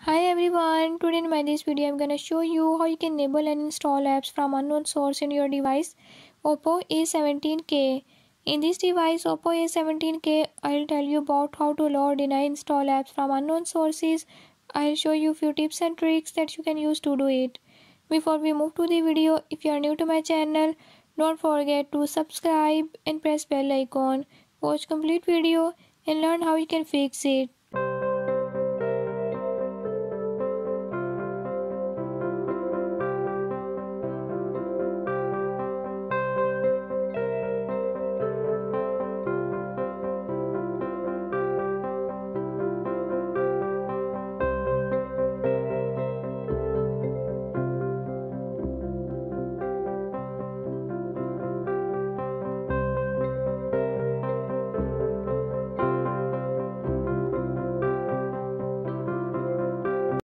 Hi everyone, today in this video I'm gonna show you how you can enable and install apps from unknown source in your device Oppo A17k. In this device Oppo A17k, I'll tell you about how to load, deny, install apps from unknown sources. I'll show you few tips and tricks that you can use to do it. Before we move to the video, if you are new to my channel, don't forget to subscribe and press bell icon. Watch complete video and learn how you can fix it.